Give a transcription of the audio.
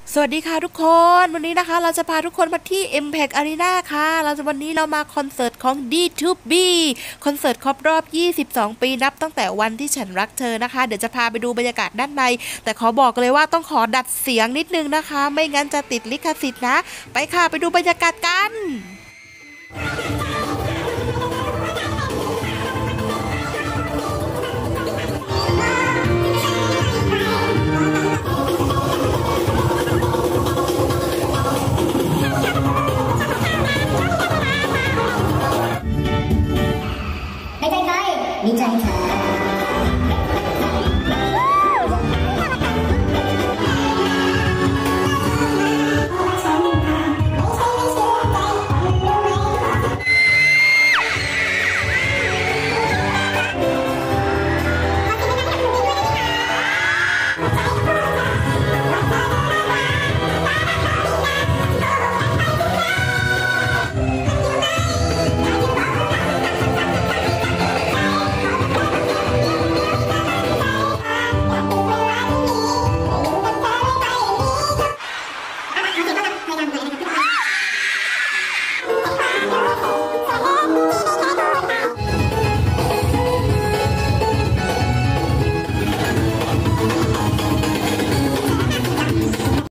สวัสดีค่ะทุกคนวันนี้นะคะเราจะพาทุกคนมาที่ Impact Arena ค่ะวันนี้เรามาคอนเสิร์ตของ D2B คอนเสิร์ตครบรอบ 22 ปีนับตั้งแต่วันที่ฉันรักเธอนะคะเดี๋ยวจะพาไปดูบรรยากาศด้านในแต่ขอบอกเลยว่าต้องขอดัดเสียงนิดนึงนะคะไม่งั้นจะติดลิขสิทธิ์นะไปค่ะไปดูบรรยากาศกัน